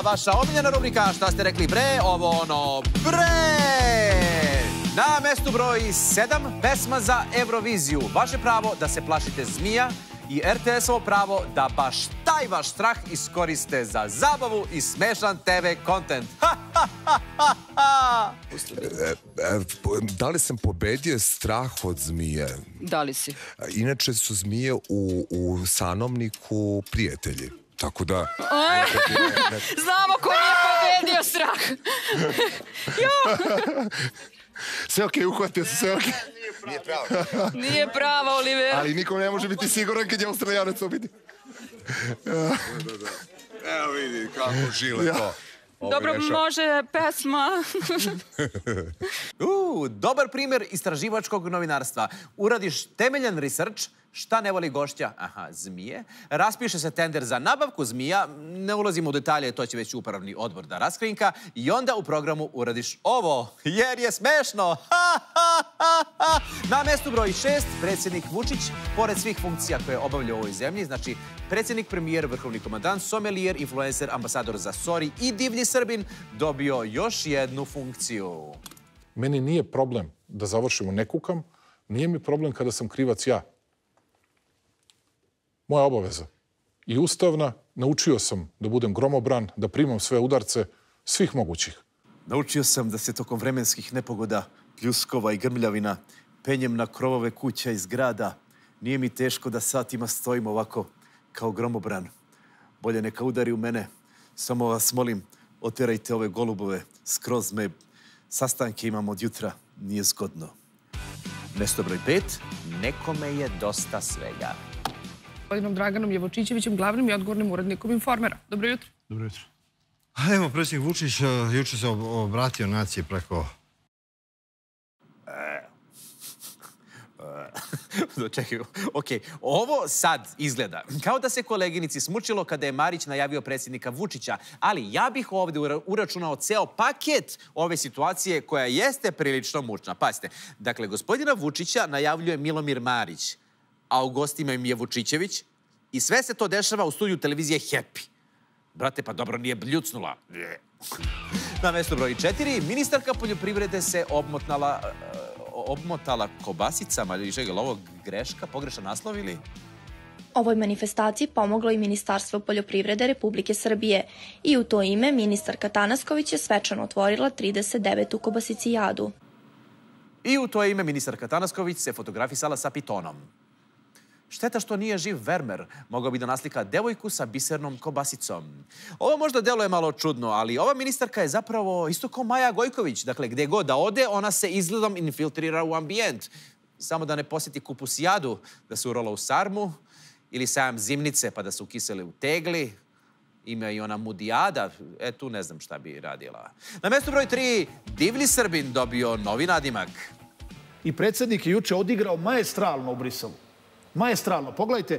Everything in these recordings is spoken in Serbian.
vaša omiljena rubrika Šta ste rekli bre, ovo ono bre! Na mestu broj 7, pesma za Euroviziju. Vaše pravo da se plašite zmija i RTS-ovo pravo da baš taj vaš strah iskoriste za zabavu i smešan TV kontent. Da li sam pobedio strah od zmije? Da li si? Inače su zmije u sanovniku prijatelji. Tako da... Znamo ko nije pobedio strah. Sve okej, uhvatio se, sve okej. Nije pravo. Nije pravo, Oliver. Ali nikom ne može biti siguran kad je Australijanac ubiti. Evo vidi kako žile to. Dobro, može pesma. Dobar primjer istraživačkog novinarstva. Uradiš temeljan research, šta ne voli gošća? Aha, zmije. Raspiše se tender za nabavku zmija, ne ulazimo u detalje, to će već upravni odbor da raskrinka, i onda u programu uradiš ovo, jer je smešno. Na mestu broj 6, predsjednik Vučić, pored svih funkcija koje obavlja u ovoj zemlji, znači predsjednik, premijer, vrhovni komandant, somelijer, influencer, ambasador za Sori i divlji Srbin, dobio još jednu funkciju. Meni nije problem da završimo ne kukam, nije mi problem kada sam krivac ja. Moja obaveza. I ustavna, naučio sam da budem gromobran, da primam sve udarce, svih mogućih. Naučio sam da se tokom vremenskih nepogoda, pljuskova i grmljavina penjem na krovove kuća i zgrada. Nije mi teško da satima stojim ovako kao gromobran. Bolje neka udari u mene. Samo vas molim, oterajte ove golubove. Skroz me sastanke imam od jutra. Nije zgodno. Mesto broj 5. Nekome je dosta svega. Gospodinom Draganom Jevočićevićem, glavnim i odgovornim urednikom Informera. Dobro jutro. Dobro jutro. Evo, predsjednik Vučić juče se obratio naciji preko... Čekaj, okej. Ovo sad izgleda kao da se koleginici smučilo kada je Marić najavio predsjednika Vučića, ali ja bih ovdje uračunao ceo paket ove situacije koja jeste prilično mučna. Pazite, dakle, gospodina Vučića najavljuje Milomir Marić, a u gostima im je Vučićević i sve se to dešava u studiju televizije Happy. Brate, pa dobro, nije bljucnula. Na mesto broj 4, ministarka poljoprivrede se obmotala kobasicama, ili čega, ovo greška, pogrešan naslov ili? Ovoj manifestaciji pomoglo i Ministarstvo poljoprivrede Republike Srbije i u to ime ministarka Tanasković je svečano otvorila 39. kobasicijadu. I u to ime ministarka Tanasković se fotografisala sa pitonom. Šteta što nije živ Vermeer, mogao bi da naslika devojku sa bisernom kobasicom. Ovo možda deluje malo čudno, ali ova ministarka je zapravo isto kao Maja Gojković. Dakle, gde god da ode, ona se izgledom infiltrira u ambijent. Samo da ne posjeti kupusijadu, da se urola u sarmu, ili sajam zimnice pa da se ukiseli u tegli. Ima i ona mudijada, tu ne znam šta bi radila. Na mestu broj 3, divlji Srbin dobio novi nadimak. I predsjednik je juče odigrao maestralno u Briselu. Maestralno. Pogledajte,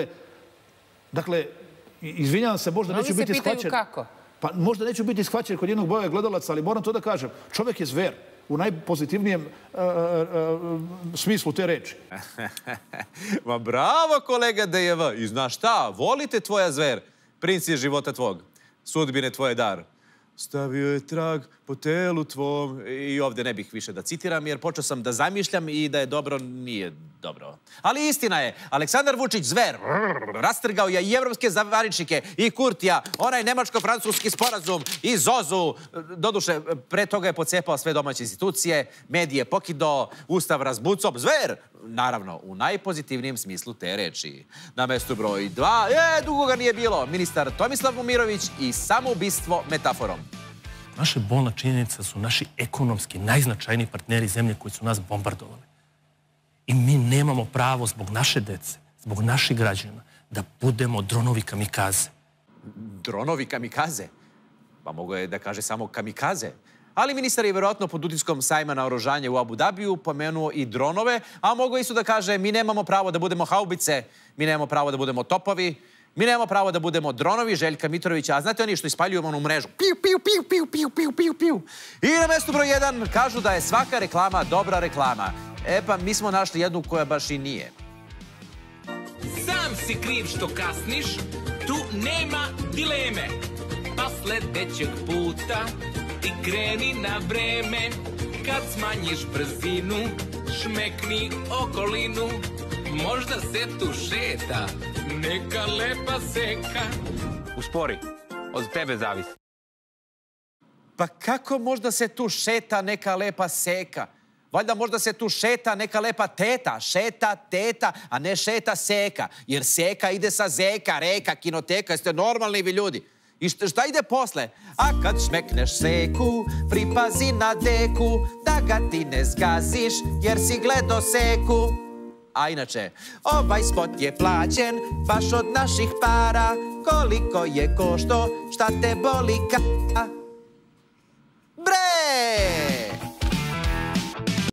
dakle, izvinjavam se, možda neću biti shvaćen. Mnogi se pitaju kako? Pa možda neću biti shvaćen kod jednog broja gledalaca, ali moram to da kažem. Čovjek je zver, u najpozitivnijem smislu te reči. Ma bravo, kolega Dejeva. I znaš šta, volite tvoja zver. Princ je života tvog. Sudbine tvoje dar. Stavio je trag po telu tvom. I ovdje ne bih više da citiram, jer počeo sam da zamišljam i da je dobro, nije dobro. Ali istina je, Aleksandar Vučić, zver, rastrgao je i evropske zavaričnike, i Kurtija, onaj nemačko-francuski sporazum, i Zozu. Doduše, pre toga je pocepao sve domaće institucije, medije pokidao, ustav razbucao, zver! Naravno, u najpozitivnijem smislu te reči. Na mestu broj 2, dugo ga nije bilo, ministar Tomislav Momirović i samoubistvo metaforom. Naša bolna činjenica su naši ekonomski najznačajniji partneri zemlje koji su nas bombardovali. I mi nemamo pravo zbog naše dece, zbog naših građana, da budemo dronovi kamikaze. Dronovi kamikaze? Pa mogo je da kaže samo kamikaze. Ali ministar je vjerojatno pod utiskom sajma na oružanje u Abu Dhabiju pomenuo i dronove, a mogo isto da kaže mi nemamo pravo da budemo haubice, mi nemamo pravo da budemo topovi, mi nemamo pravo da budemo dronovi Željka Mitrovića, a znate oni što ispaljuju onu mrežu? Piu, piu, piu, piu, piu, piu, piu, piu. I na mestu broj 1 kažu da je svaka reklama dobra reklama. E pa mi smo našli jednu koja baš i nije. Sam si kriv što kasniš, tu nema dileme. pa sledećeg puta ti kreni na vreme. Kad smanjiš brzinu, šmekni okolinu, možda se tu šeta neka lepa seka. Uspori, od tebe zavisi. Pa kako možda se tu šeta neka lepa seka? Valjda možda se tu šeta neka lepa teta. Šeta teta, a ne šeta seka. Jer seka ide sa zeka, reka, kinoteka. Jeste normalni vi ljudi. I šta ide posle? A kad šmekneš seku, pripazi na deku, da ga ti ne zgaziš, jer si gledo seku. A inače, ovaj spot je plaćen baš od naših para. Koliko je košto, šta te boli ka... Bre!